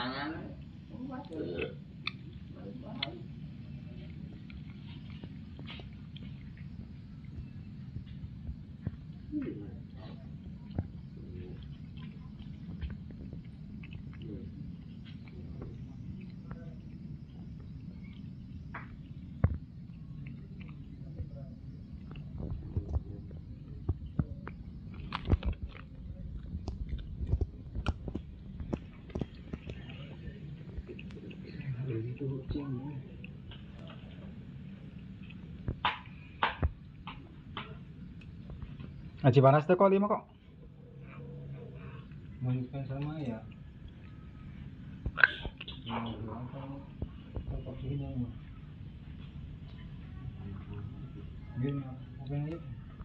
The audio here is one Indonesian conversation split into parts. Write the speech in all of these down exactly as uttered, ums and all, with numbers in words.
mangan. Aji panas teh kok lima kok. Melanjutkan sama ya. Gini, oke aja.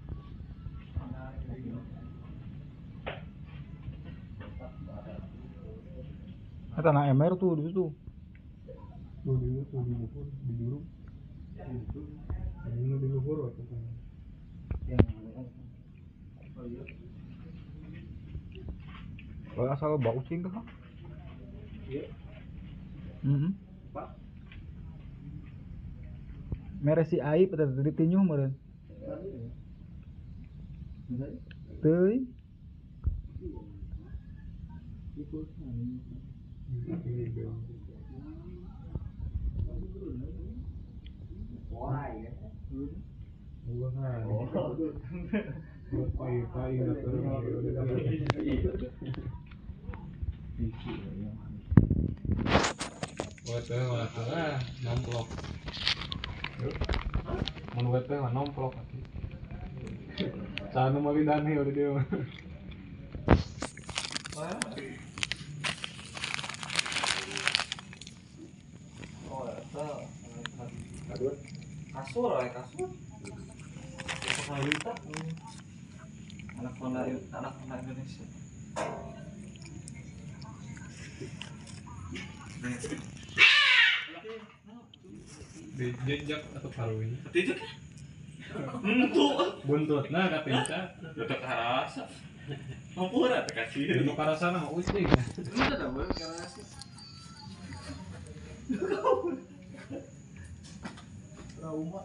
Eta na emer tuh di situ. Tuh dulu, tuh dulu, di dulu. Ini di luhur atau kan? Kalau asal bau cing kah? Iya. Heeh. Pak. Mere si aib eta ditinjuh meureun. Teuy. Wete wate nomplok. Mun wete mah nomplok atuh. Sanu mah lidane udah dia. Oh, eta. Aduh. Kasur ya, kasur. Kasur anak anak anak anak Indonesia. Dijejak atau paruin. Tidak. Untuk Buntutna katinca. udah karasa. Hampura teh kasih. Dinu karasana mah ucing. Itu ada boleh karasa. Trauma.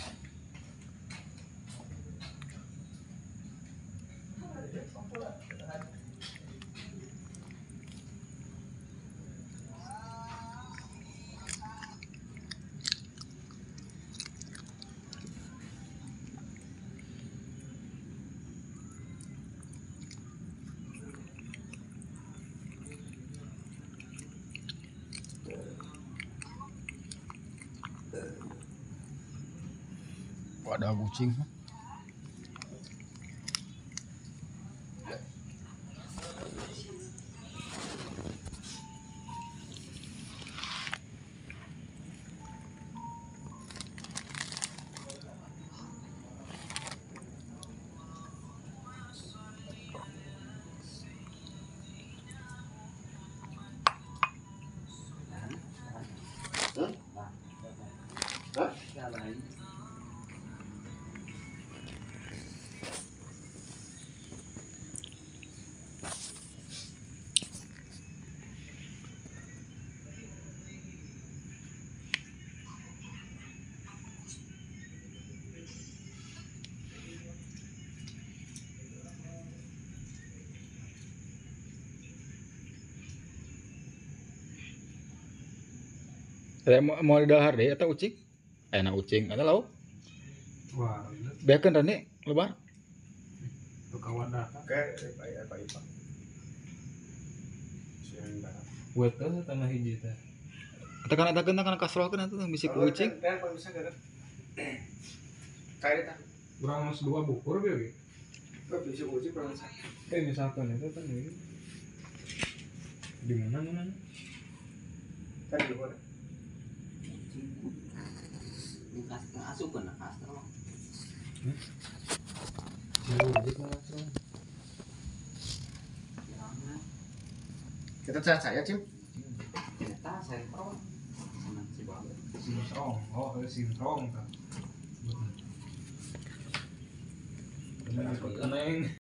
Ada kucing. Saya mau mau dahar deh atau ucing? Enak ucing, ada lauk. Wah, Biarkan Rani lebar. tuh kawan dah. Oke, baik baik Pak. Siang dah. Wete tanah hiji teh. Kita kan ada kena kan kasrohkeun atuh bisi ku ucing. Dan kalau bisa kan. Kayak tah. Kurang mas dua bukur bieu ge. Kok bisa uji pernah saya. Eh misalkan itu kan ini. Di mana mana? Kan di luar. Lukas asup kan kas terus. Jadi langsung. Kita cari saya, Cim. Kita sentro sama si Bang. Sintrong, oh sintrong kan. Bener. Bener,